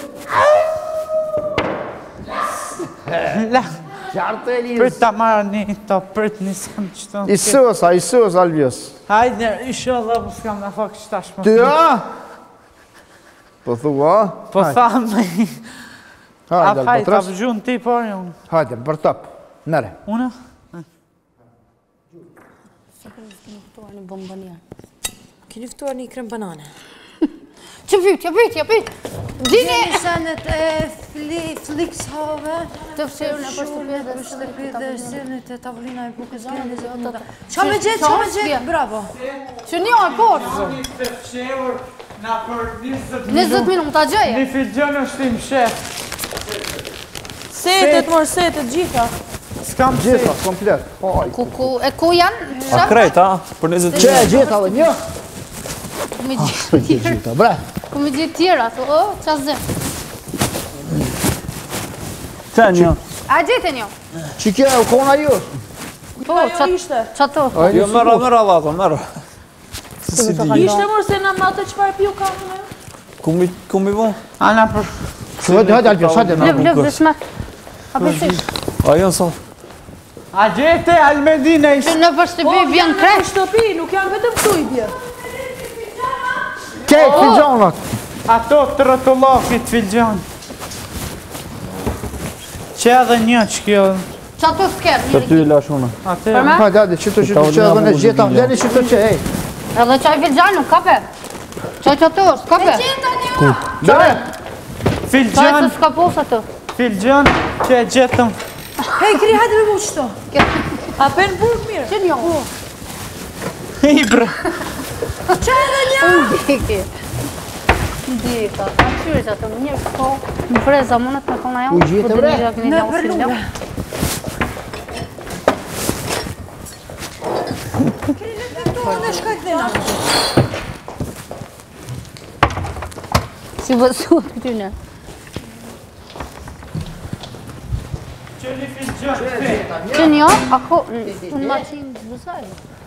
La. Qartë Elios. Prit ta marrë një, ta prit një s'kam qëto. I sës Albios. Hajde, inshallah, po s'kam në fakë që tash më. Ty, a? Po thua, a? Po thamë. A Hajde, fajt, a Albatros. vëgjun ti, por e unë. Hajde, për top. Mere. Una? Keni ftuar një krem banane. Që pyt. Dini! Senet e Flixhove. Të fshirën e për shtëpi Dhe sirnit e tavolina e bukës keni zë të da. Qa me gjetë, bravo. Që një oj, por! Të fshirë na për 20 minuta gjëje. Një filgjën është im shef. Setet, setet, gjitha. S'kam Gjitha, komplet. Haj. Ku janë? A krejt, a? Për 20 Që e gjitha dhe një? Ku me Gjitha, bre. Ku me gjithë tjera, o, qa zë. Që e një? A gjithë një? Që kje u kona ju? Po, qa to? Jo, mërë allato, mërë. Ishte mërë se në matë qëpar piu kamën e? Ku mi bo? Ana për... Hajde, Albios, hajde. Lëv, dëshme. A përsish? A jo nësot. A gjete, Almedina Që në për shtëpi vjen Në kresh. shtëpi, nuk janë vetëm këtu i bje. Kejt, filgjonat. Ato të rëtullokit filgjon. Që edhe një që kjo... Qa to s'ker, Të ty i lashuna. Atë... Për me? Hajde, qëto që edhe në gjitha. Vjeni qëto që, ej. Edhe qaj filgjanu, kape. Qaj që to është, kape. Bere. Qaj Filgjon, se s'ka posë atë. filgjon që e gjetëm. Hej, kri, hajde me mu qëto. A pen burg mirë. Që një? Ibra. Qa edhe një? Ndiki. Ndika. A qyri që atë më njërë po. Më freza mënët me kona jo. U gjithë, bre? Në përlume. Kri, në të to, në shkajt dhe nga. Si vësut këty në. Që një filgjon. Që një? Ako, unë ma qimë zësaj.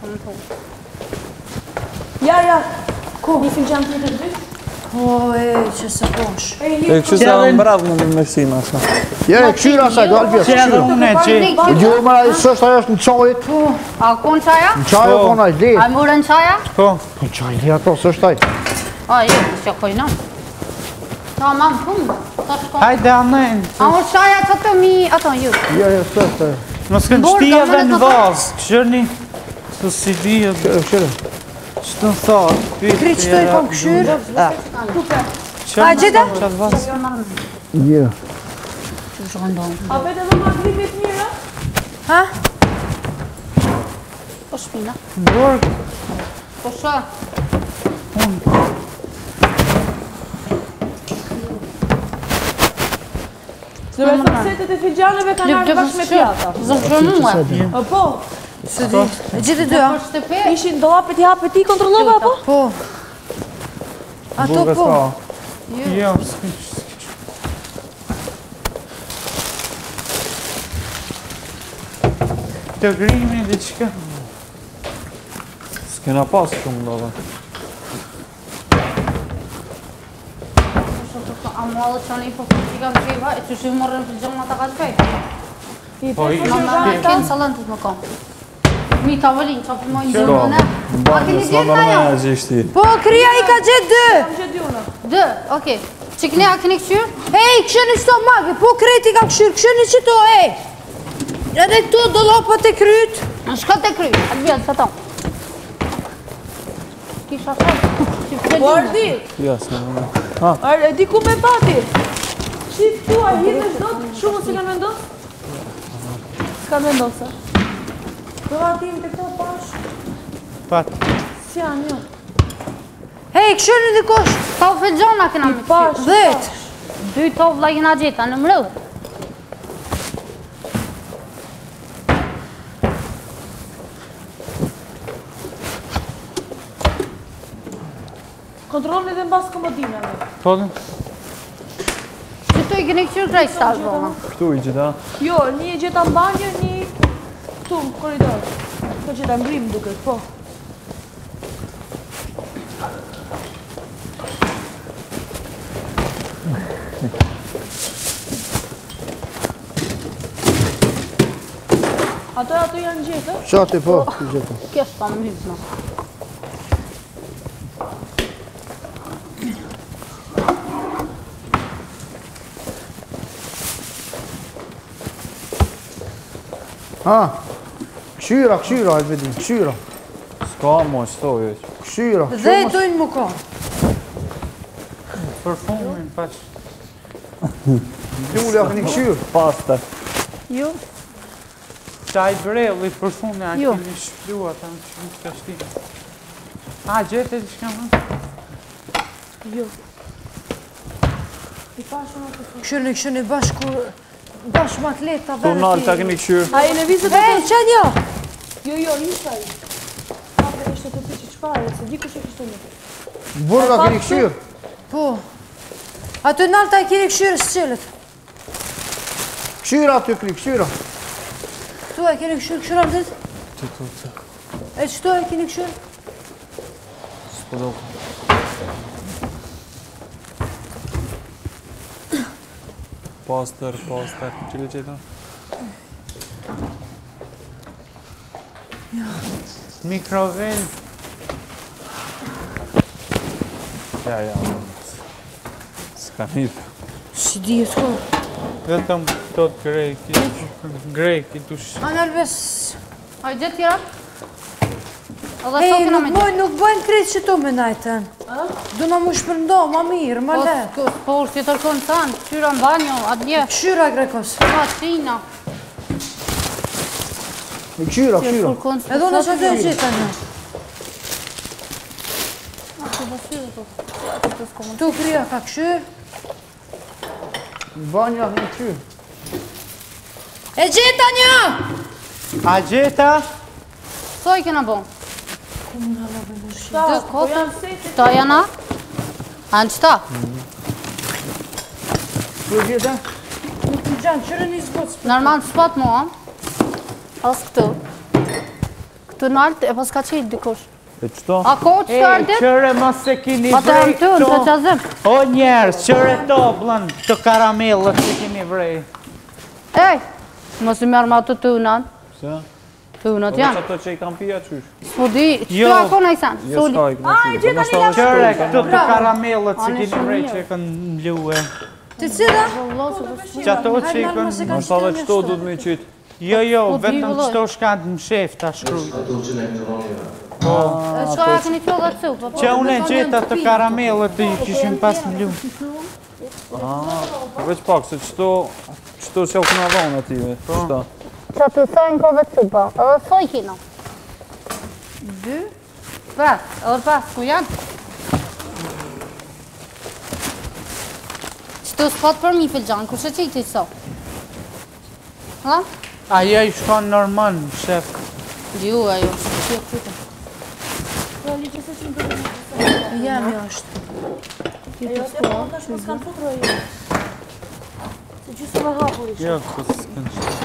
Ja. Ko? Një filgjan të të dy? O, e, që se posh. E që se në mbradhë në mesina, sa. Ja, e këshyra asaj, do Albios, Që edhe këshyra. unë e gjej. Gjurë mëra i sështë ajo është në qajit. A kon qaja? Në qajë o kona i A lejt. mërën qaja? Po. Në qajë li ato, së është ajt. A, je, që kojna. Ta mam punë. Ta shko. Hajde amen. A mërë qaja që të mi, ato, ju. Jo, së është. Mos kënë Borë, qti ka edhe mëne në të vazë. Këshërni. Së si di edhe. Këshyre. Që të në thot. Kri, qëto i kom këshyrë? A gjete? Qatë vazë. Jo. Që shkëndonë. A vete dhe ma gripit mirë? Ha? Po shpina. Borë. Po shë. Se me thëmë setet e filgjaneve ka nërë bashkë me pjata. Zëmë shë mua. Po. Se di. E gjithë dy, a? Për shtëpi. Ishin do hapet i hapet ti kontrollova, po? Po. Ato po. Jo, s'kën. Të grimi dhe qëka. S'kena pas shumë do dhe. A mua dhe që një po që ka vëgjeva, e që shumë morën për gjëmë ata ka të fejtë. Po i Mama, kënë salantët më kam. Mi tavolin, që për mojnë zërë në. A këni gjithë na jo? Gjishti. Po, krija i ka gjithë dy. Dë, oke. Që këni a këni këshyrë? Ej, këshëni qëto magi, po krejti ka këshyrë, këshëni qëto, ej. Edhe këtu do lopët e kryt. Në shkët e kry, atë vjetë, të tonë. Kisha thot, që Po, pëllin. ardi. Ja, s'me në. E di ku me pati. Shqip tu, a hirë është do të shumë se ka me ndonë? S'ka me ndonë, sa. Do atim të këto pash. Pat. Si janë, jo. Hej, këshëni dhe kosh. Ta u fëgjona këna me Pash, këshyrë. 2 tovla këna gjeta në mrëdhë. Kontrolni dhe mbas komodinave. Po dhe? Që tu i këni këshyrë krejtë shtarë, bëma. Këtu i gjitha. Jo, një e gjeta në banjë, një këtu në koridor. Këto gjeta ngrim duket, po. Ato janë gjetë? Qati po, të gjithë. Kjo s'ka më hyrë, no. Ha, këshyra, Elvedin, këshyra. S'ka mo, s'to veç. Këshyra. Zejtojnë më ka. Përfumin, pash. Lulja këni këshyrë. Pasta. Jo. Qaj brelli, përfumin, a Jo. kemi shplu ata në që nuk ka shti. A, gjete që shka më? Jo. I pashën atë. Këshirë bashkë më atleta vërë. Turnal ta keni këshyrë. A e në vizët e të qenë jo? Jo, ishta i. Apre ishte të të që qëpare, se dikush e kishtë një. Burga këni këshyrë. Po. Ato në alta e kiri këshyrë së qëllët. Këshyra aty këni, këshyra. Tu e kiri këshyrë më dhëtë? E qëto e kiri këshyrë? S'po do. Pastër, qëllë qëta? Mikrovel. Ja. S'ka njëpë. Si di e s'ko. Vetëm tot greki dush. Analbes. A i gjithë tjera? Edhe Ej, sotën a me gjithë. nuk bojnë kretë që tu me najten. Du në mu shpërndo, ma mirë, ma le. Po, është të tërkon të anë, qyra në banjo, atë dje. Këshyra Grekos. Ma qina. Këshyra. Edhe unë është atë e gjitha një. Tu krija ka këshyrë. Banja këni këshyrë. E gjitha një! A gjeta? So i kena bon? Dë kotër, qëta jana? Anë qëta? Tu e gjithë? Nuk të gjanë, qërë një zbotë. Normal të spot mua. As këtu. Këtu në altë e pas ka qëjtë dikush. E qëto? A ko që të ardit? Qëre mos se kini Pa të vrej të në të qazim. O njerës, qëre to blën të karamellët që kini vrej. Ej, mos i merë ma të të unan. Se? Të unat Po janë. ato që i kam pija qysh? S'po di, Jo. që ako në i sanë? Jo, s'ka i këna qysh. Qëre këtu të karamellët që Anë kini shumë vrej mirë. që kanë mluë. Të cila? Që ato që i kanë... Në shta dhe qëto du të me qitë. Jo, Po, di, vetëm vëllai. qëto shkatë më shef të shkruj. Shka ja këni qo dhe të cu? Që unë e gjeta të karamellët të i kishim pas mlu. Veç pak, se qëto që u këna dhonë ative. Qëta? Që të sajnë ko dhe të cu, po. Edhe soj kino. 2. Pra, edhe pas, ku janë? Qëto s'pat për mi filxan, ku shë që i të so? Ha? Aja i shkon normal, shef. Ju, ajo, që të të. Jam jo është. Jo, kësë s'kën shkon.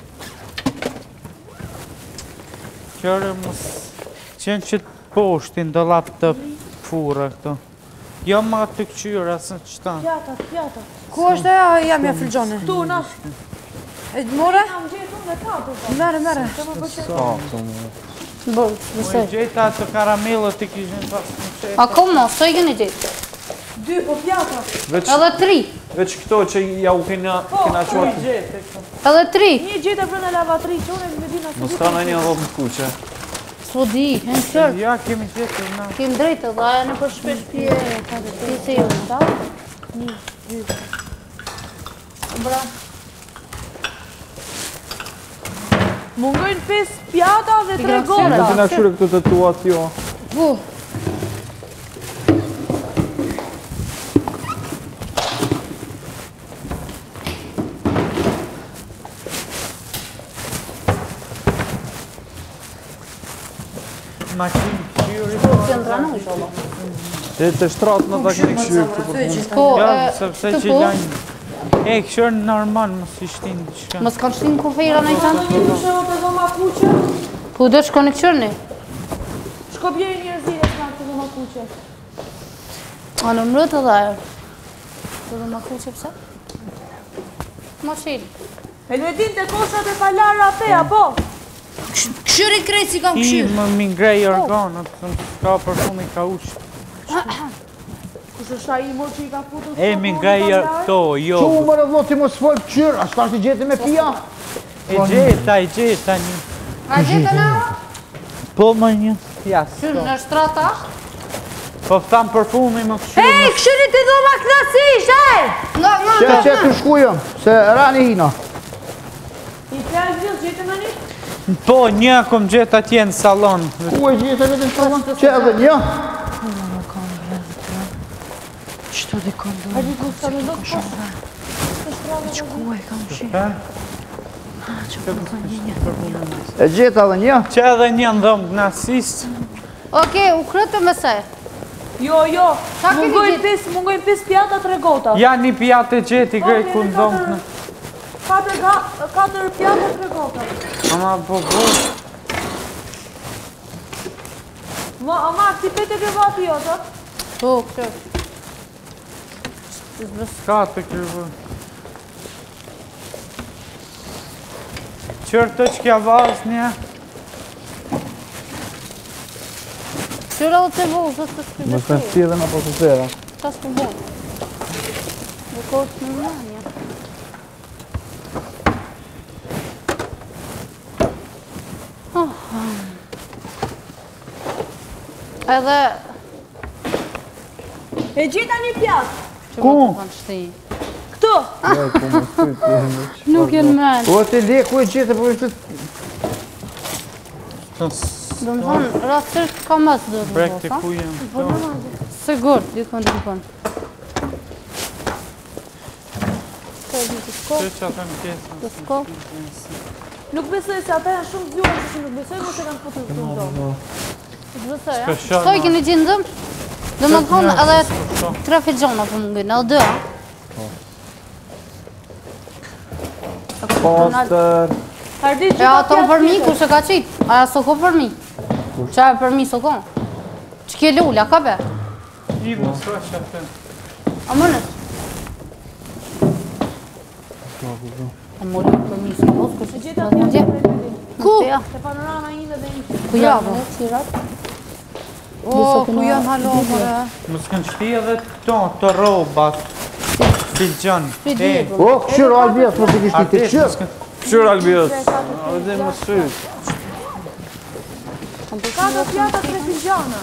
Qëre mos... Qenë që të poshtin do lap të fura këto. Jo ma të këqyra, se qëta. Pjata. Ku është e jam ja filxone? Tu, na. E të more? Mere. Ska, të më. Bërë, Po nëse. i gjeta të karamellët i kishin pas më shef. A kom no, soj këni gjithë. 2, po pjata. Edhe 3. Veç këto që ja u kena quatë. Edhe 3. Një gjitha për në lavatri, që unë e me dina Mos ka në një dhëtë në kuqe. S'po di, hen qërë. Ja, kemi gjetur na. Kim drejtë, dhe aja në për shpesh pje. Ti se ju, ta? 1, 2. Bra. Mungojnë 5 pjata dhe 3 Grazie. gola. Në të në këshyre këto të tuat jo. Bu. Maqin këqyri. Qëndranu, inshallah. E të shtratë në ta keni këshyre këtu. Po, Jo, sepse të që po, lajnë. E, këshyre normal, mos i shtin diçka. mos kanë shtinë kufejra në i tanë. Një dushevë të dhoma kuqe, Ku do shko në këqërni? shko bjeri njerëzire s'ka të dhoma kuqe. A në mërët edhe ajo. Të do më kuqe pëse? Më qilë. Helvetin të koshat e falara apeja, po? Këshyri krejt si kam I këshyrë. më mingrej organët, ka përfumi ka ushtë. Kush është ai mo që i ka futur? E mingrej to, jo. Çu më rëvlo ti mos fol qyr, as tash i gjeti me pia. E gjeta një. A gjithë në? Po më një. Jas. Në shtrata? Po tham përfumi më këshyrë. Ej, këshyri të do ma knasisht, ej! Që të shkujëm, se rani hina. I fjallë gjithë, gjithë më një? Po, një kom gjetë atje në salon. Ku e gjithë vetëm salon? Që edhe një? Qëto dhe kondom? A gjithë sa me do të posë? Qëku e kam këshyrë? E gjithë edhe një? Që edhe një në dhëmë knasist. Oke, u krëtë me se? Jo, Sa keni mungojnë pis pjata të regota. Ja një pjatë e gjeti grej ku në dhëmë në. 4 pjata të regota. Ama po. Ama, ti pete ke vati jo, të? Po, këtë. Ka të kërë. Qërë të që kja vazë një. Qëra o të vozë, zështë të shkë Mos me cilën apo të tëra. Qas të vozë? Dhe kohës në mërënja. Edhe... E gjitha një pjatë. Ku? Këtu. Jo, ku më shtyt. Nuk jenë men. Po ti le ku e gjithë po ishte Do më thonë, rastërisht ka mas do të Brek të vosa. ku jem. Sigur, dikon. Që që atë në pjesë. Të sko. Nuk besoj se ata janë shumë zgjuar, që nuk besoj mos e kanë futur këtu në dorë. Të vësoj, ja? Shkëshon, Shtoj keni gjinë dëmë? Do më thonë edhe 3 figjona për më gëjnë, edhe 2, a? Postër. Hardi E ato për mi, kush e ka qitë? Aja soko për mi? Qa e për mi soko? Që kje lulla, ka be? I më së që atë. A mënës? A më lulla për mi soko, kush e Gjitha qitë? pjatë. Ku? Te panorama ime dhe një. Ku javë? O, ku janë halo, mëre? Më s'kën qëti edhe të robat. Filgjon. Shpidjevë. O, këshyr Albia, po të kishti të këshyr. Këshyr Albios. Edhe më shtyt. 4 pjata 3 figjana.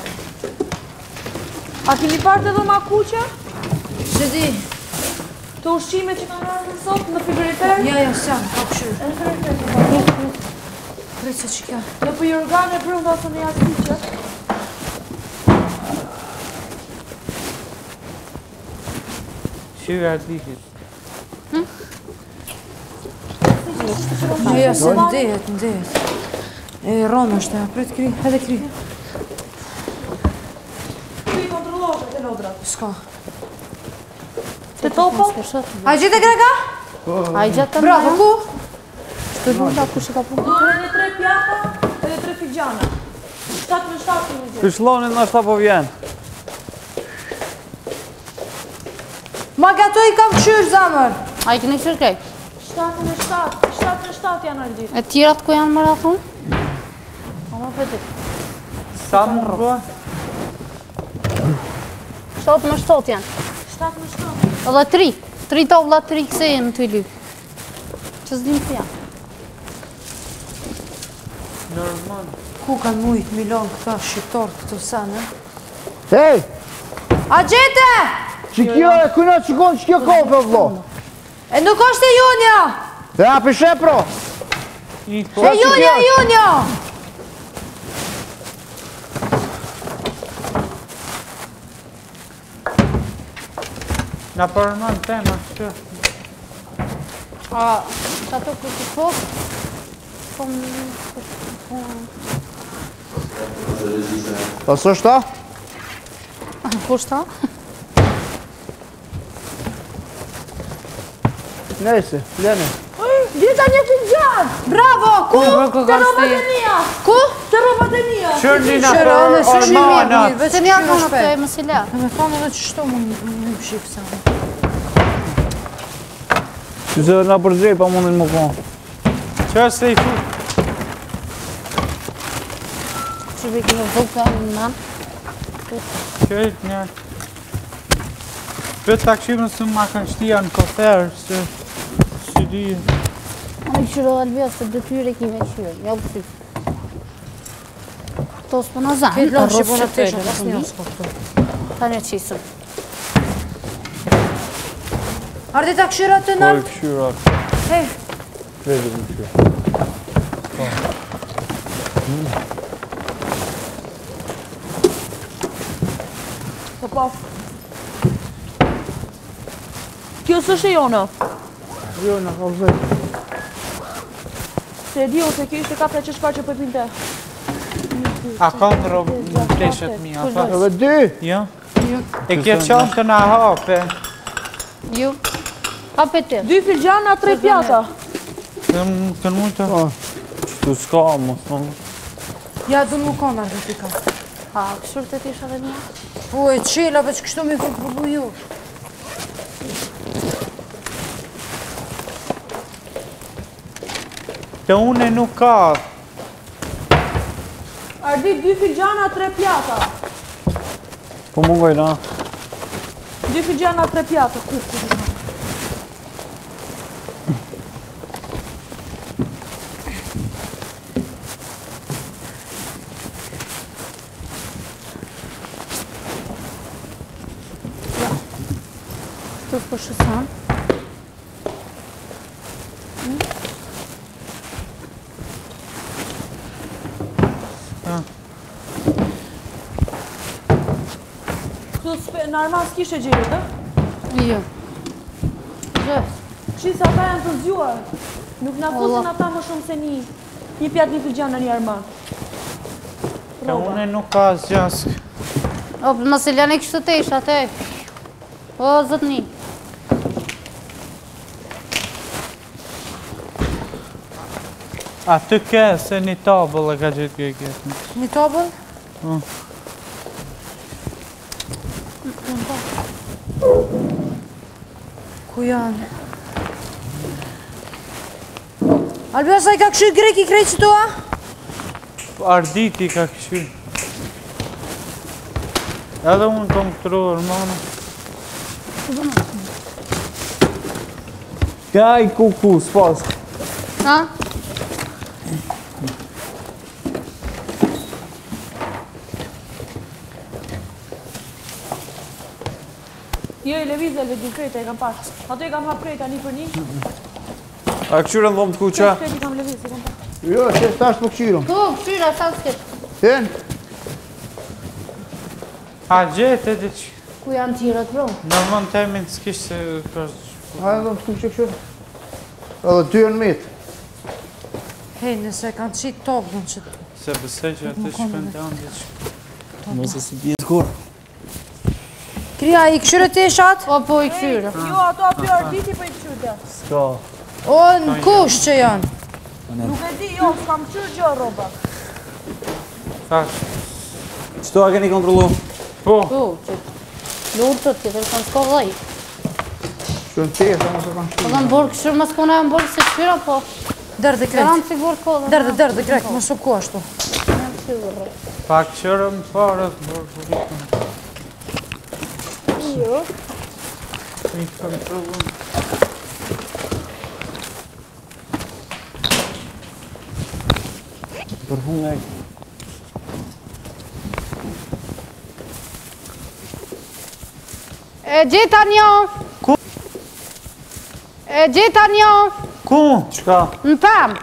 A keni parë të dhoma kuqe? Që di? Të ushqime që kanë rarë sot në frigorifer? Ja, s'jam, ka këshyrë. Krejtë që kjo. Në për jorgane brënda së në jasë kuqe? Qyra dihit. Ja, se ndehet. E ronë është e apret kri, edhe kri. Kri kontrolove të lodrat. S'ka. Të topo? A gjithë e greka? A i gjatë të Bravo, ku? Shtë lulla, kush e ka punë? Duhet një 3 pjata edhe 3 figjana. 7 në 7 kemi gjithë. Pyshlonin në ashta po vjen. Ma gato i kam këshyrë, zamër. A i këni këshirë kej? 7 në 7. 7 në 7 janë ardit. E tjirat ku janë mëra thunë? A më pëtit. Sa më bë? 7 më 7 janë. 7 në 7. Edhe 3. 3 tovla, 3 kseje në të i lypë. Që s'dim të janë? Normal. Ku kanë mujtë milon këta shqiptarë këto sene? Hej, A gjete! që kjo e këna që konë që kjo kope, vlo. E nuk është e junja! Dhe api shepro. I E junja! Nga përmën tema që. A, që ato kështë fokë? Po më... Pas është ta? Kushtë ta? Nese, lene. Gjitha një figjan! Bravo, ku? Të robat e mija! Ku? Të robat e mija! Qërnina Qëra, për në së ormanat. Vetë një atë në të e më si le. E me thonë edhe që shto më shqipë sa. Që se nga përgjej pa mundin më konë. Që është e i fu? Që vi kime vëka në nan. Që e të njerë. Për të akshimën së ma kanë shtia në koferë, se... Si di... Në këshyro Albia se dëtyre kime këshyro. Ja u pësy. To s'po në zanë. Këtë lanë shqipon atë të pas një s'po këtu. Ta një qisëm. Ardi ta këshyra të Po nërë? e këshyra. Hej, Kredi më këshyra. Po po. Kjo s'është e jona. Jo, në kalzoj. Se e di ose kjo ishte kapra që shka që përpinte. A kanë në pleshet mija, pa? Edhe dy. Jo? E kje qanë të na hape. Ju. Hape të. 2 filgjana, 3 pjata. Kënë mund të... Tu s'ka, mos më. ja du më konë ardi t'i ka. Ha, këshur të tisha dhe një. Po e qela, veç kështu mi kënë përbu ju. Të une nuk ka. Ardi 2 filgjana, 3 pjata. Po mungoj na. 2 filgjana, 3 pjata. Këtu s'po shësan. Këtu në arman s'kishe gjirit, e? Jo. Gjë. Qisa ata janë të zgjuar. Nuk na fusin ata më shumë se një pjatë një filgjana në një arman. Të une nuk ka zgjask. O, mos e lani kështu të isha, te. O, zëtni. A të ke se një tabëll e ka gjithë kjo kjetë. Një tabëll? Ku janë? Albia, sa i ka këshyr greki krejtë që tua? Arditi ka këshy. Edhe unë kom këtëror, mana. Kaj kuku, s'pas. Ha? Jo, i levizëve dy krejta i kam pas. Ato i kam hap krejta një për një. A këshyra në dhomë të kuqa? Krejt i kam levizë, i kam pas. Jo, që tash po këshirëm. Tu, këshyra, sa s'ket. Ten? A gjete dhe që... Ku janë tjirat, bro? Në vënd temin s'kish se... A e do të kuqe këshirë? Edhe 2 në mitë. Hej, nëse kanë qitë tokë, do në qitë. Se bësej që atë shpëndan dhe që... Mëse si pjesë kur. Kria, i këshyre të e shatë? O, po, i këshyra. Jo, ato aty arditi për i këshyrte. S'ka. O, në kush që janë? Nuk e di, jo, s'kam këshyr gjë roba. Thash. Qëto a keni kontrolu? Po, Tu, që... Lurtët, që të kanë s'ko dhej. Shën të sa mos e kanë Po këshirë. dhe në borë këshyra, mas kona e në borë se këshyra, po... Dërë dhe krejtë. Garantë sigur kodë. Dërë, grek, më su ku ashtu. pak qërëm parët bërë rritën. Jo. I kontrolën. Përfunë e... E gjeta një! Ku? E gjeta një! Ku? Qka? Në pemë!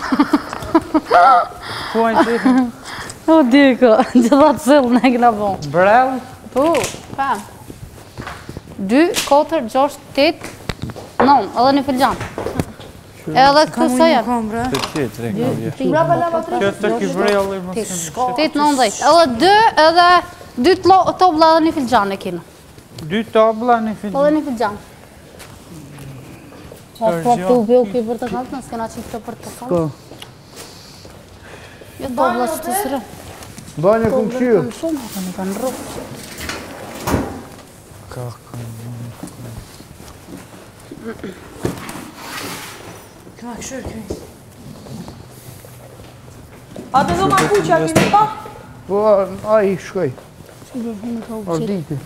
Ku e gjithë? O, diko, gjitha të zëllë në këna bon. Brell? Po, pemë. 2, 4, 6, 8, 9, edhe një filgjan. Edhe këtë sa janë. Kam bre. Të tjetë, rekna vje. Brava lava tre. Kjo të ki brelli më së 8, 9, 10. Edhe 2 tobla edhe një filgjan e kina. 2 tabla një film. Edhe një filgjan. Po, të ubi u ki për të kaltë, nësë kena qitë për të kaltë. Jo tobla që të sërë. Banjë ku këshirë. Kanë shumë, ata një kanë rrë. Ma këshur këj. A të do ma kuqja kini pa? Po, ai shkoj. Arditi.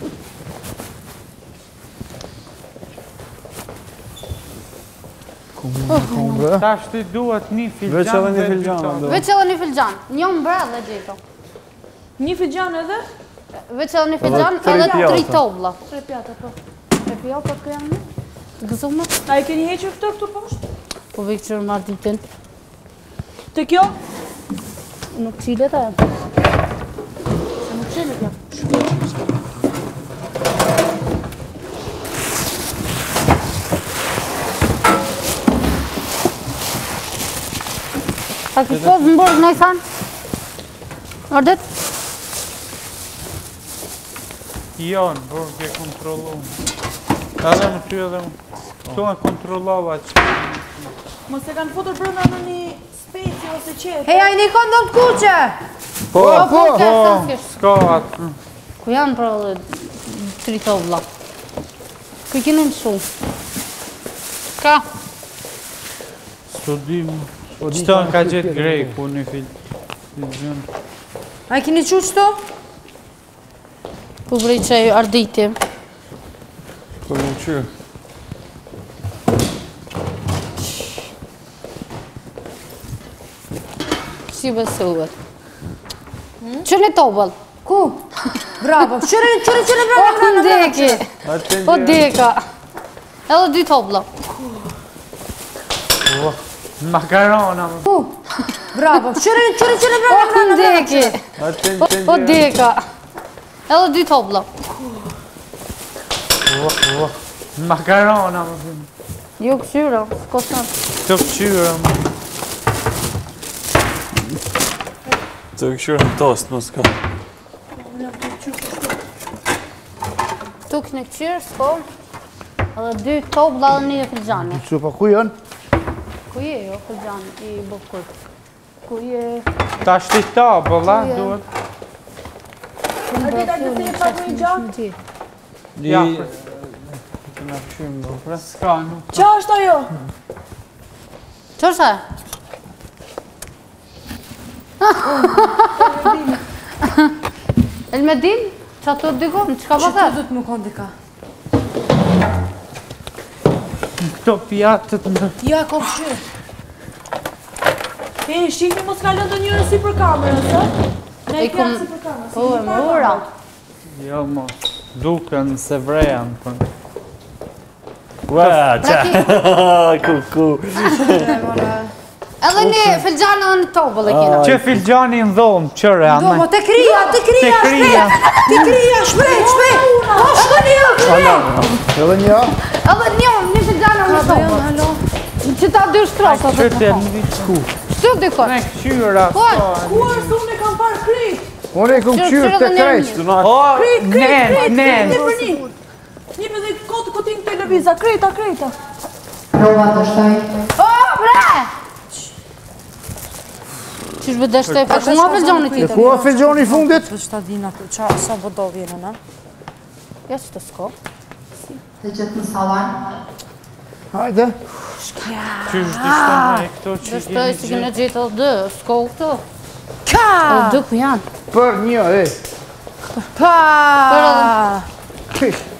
Kombre. Tash ti duhet një filxhan. Veç edhe një filxhan, dy do. Veç edhe një filxhan. Një mbrell dhe gjeto. Një filxhan edhe? Veç edhe një filxhan tri edhe pjata. 3 tobla. 3 pjata, po. 3 pjata të janë një? Të gëzume? A i keni heqër këtu poshtë? Po vej qërë marrë ditin. Të kjo? Nuk qilet e. Se nuk qelet ja. A këtë kohë më bërë në i thanë? Ordet? Jo, në burgë e kontrolu. Edhe në ty edhe më. Tu e kontrolova që. Mos e kanë futur brënda në një speci ose qetë. Hej, a i një kondom të kuqe! Po, Po, s'kesh. s'ka atë. Ku janë pra dhe 3 tobla? Ku i kenu në shumë? Ka? Studim. Qëto në ka gjithë grej ku një filxhan. A i kini qu qëto? Ku vrej që e arditi. Po më qyrë. Si besuhet. Që një tobël? Ku? Bravo, qëre Po ndeki. Po deka. Edhe 2 tobla. Makarona. Ku? Bravo, qëre Po ndeki. Po deka. Edhe 2 tobla. Makarona. Jo këshyra, s'ko të Të këqyra. Të këshyrë në tost, mos ka. tuk në këqyrë, s'ko. Edhe 2 tobla dhe 1 filxhani. Supa ku janë? Ku je jo filxhani i bukur? Ku je? Ta shtita, bëlla, duhet. A ti ta të thejë pak një gjatë? Ja, Këna këshyrë më bërë. s'ka nuk. Qa është ajo? Që është e? Elmedin? Qa të dikon? Qka Që po të the? du të më kondi ka? Këto pjatët në... Ja, kom këshyrë. E, shifni mos ka lëndë njërë si për kamerës, e? Ne E i kum- pjatë si për kamerës. Po, e mura. Jo, mos. Duken se vrejan, për. Ua, qa. Ku. Edhe një filxhani edhe një tobël e kina. Që filxhani në dhomë, qëre, Do, anë. mo të krija, Të krija. shpejt. Ashtë një, Edhe një? Edhe një filxhani edhe një tobël. Që ta 2 shtrosa. Qërte në vitë ku. Shtu dikon. Me këqyra, Po, Kuar se unë e kam parë kryt? Unë e kom qyrë të krejt. O, nen. Një për një. Një për dhe kotë kotin televiza, krejta. O, bre! Qysh bëdesh të e për shumë filxhani E tjetër? ku a filxhoni i fundit? Për shtadina, qa sa bëdo vjene, na? Ja që të s'ko. Hajde. Qysh dishtë me këto që Dështoj si këne gjithë edhe 2, s'ko këto. Ka! Edhe 2 ku janë. Për një, e. Pa! Kështë.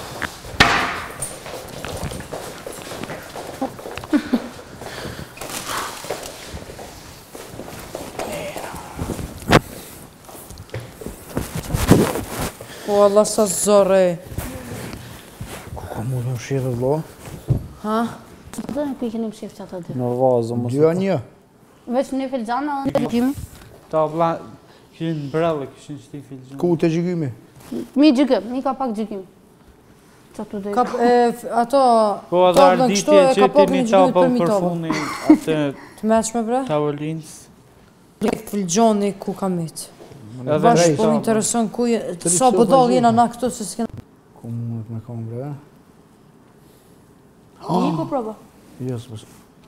Po, Allah sa zore. Ka mu në shirë vlo? Ha? Dhe në ku i keni më shifë që ato 2. Në vazë, mos. Dyja një. Veç një filxhani edhe një gjymi. Ta vla, kishin brellë, kishin qëti filxhani. Ku të gjykymi? Mi gjykim, mi ka pak gjykim. Qa të dhe. Ka, ato... Po edhe toblën arditje kështu e që ka ti pak një një qa gjykyt bëllë për mi për toblën. funi atë Të meqme, bre? tavolinës. Filgjoni ku ka mitë. Edhe Bash, rejtë. po më intereson ku je... Sa bëdall jena na këtu se s'kena... Ku mu me kam bre? Një ku proba. Jo, s'pës.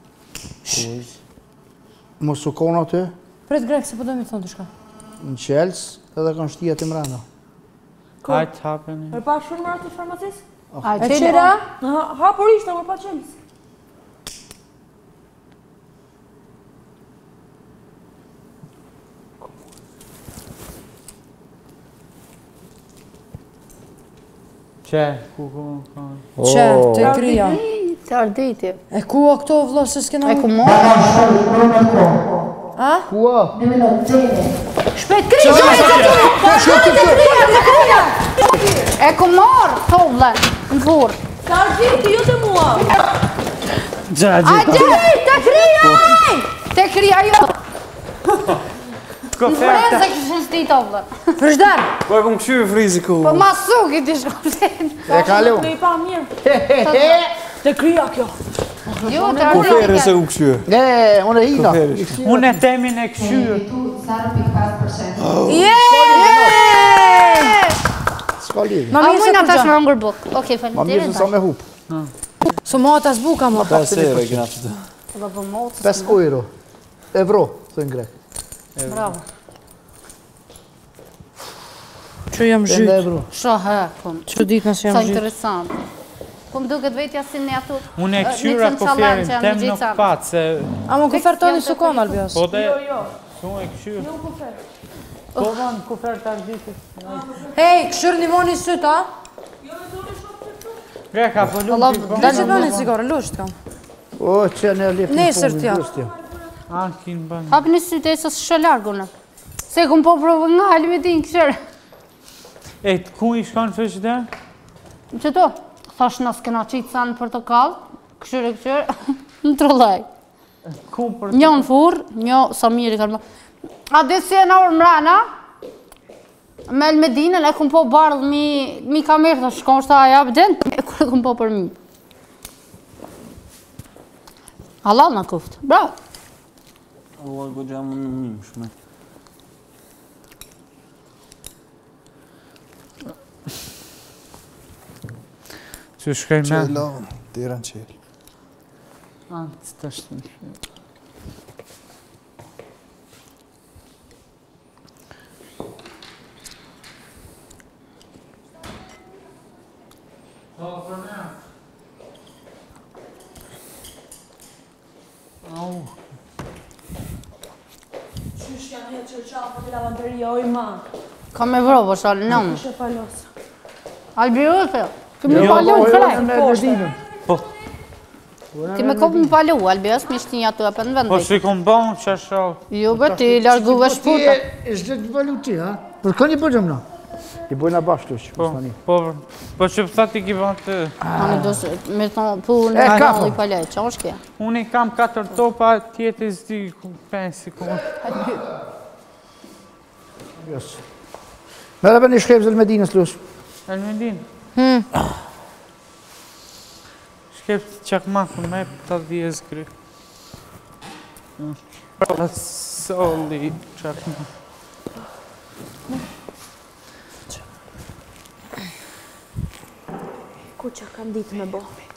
Mos u kona të? Pret grek, se po do mi thonë të shka. Në qels, edhe kanë shtia të mrena. Hajtë hapeni. Për pa shumë marrë të farmacisë? A E qera? Ha, por ishte, më pa qëllës. Që, ku ka? Që, të krija. Të arditi. E ku o këto vlo se s'kena... E ku morë? A? Kua? Shpejt krija! E ku morë tovlen në furë. Të arditi, jo të mua. Ajde, të krija! Të krija jo! Në Koferta. freze këshën sti tovlen. Vëzhdar! Po e kom këshyrë frizi ku. Po masukit i shkopten. E kalu. Në i pa mirë. Të krija kjo. Jo, të Ku ferë se arditi. ku këshyrë. Ne, unë e hina. Unë e temin e këshyrë. S'ka lidhje. Ma A mirë se mujna kur tash gja. me hëngur buk. Okej, Ma mirë se faleminderit. sa me hup. So ma ta zbuka ma. 5 euro kena që të. Po po mocë. 5 euro. Euro, thë në grek. Bravo. Që jam 5 zhyt. euro. Shohë, kom. Që dit nësë Sa jam zhyt. interesant. Po më duket vetja si ne ato. Unë e këshyra koferin, tem nuk patë, se... A më kufer toni su kon albios. Po dhe... Su e këshyrë. Po vanë kofer të arditit. Hej, këshër një moni syt, a? Greka, po Allah, lumë Da që të bani cigare, lusht kam. O, që ne lipë në Nesër t'ja. Ankin bënë. Hap një sytë e së shë largune. Se kum po provë nga halë me ti në këshërë. E, ku i shkon fëshde? Që to? Thash në s'kena qitë sa në portokall, këshërë, në trollaj. Ku për... Një në furë, një sa mirë i kalma. A dhe si e në orë mrena, me Elmedinën e kum po bardhë mi kamerë, të shkon shta aja bëden, e kërë kum po për mi. Halal në kuftë, bravo. Allah go gjamë në njëmë shme. Që shkaj me... Qelo, tira në qelë. Antë të shtë në shkaj. Qysh janë hetë qërqafë të lavanderia, oj ma. Ka me vro, po shalë, në më. Qështë e palosë. Albi ute, këmi palu në kraj. Me Medinën. Ti me kopë më palu, Albi, është mi shtinja të apë në vend. Po si kom bon që shoh. Jo, be ti larguve shputa. E zhletë valuti, ha? Për kënë i bëgjëm na? I bëjna bashkë të Po, që. po që pëtha ti ki bon të... Ani do se, me të pu në E, ka, në i po. palaj, që është kja? Unë i kam 4 topa, tjetër zdi 5 sekundë. Yes. Mere bë një shkepës e Medinës, lush. Elmendin. Shkep çakmakun me ta dhjes gry. Soli çakmak. Ku që kam ditë me bo?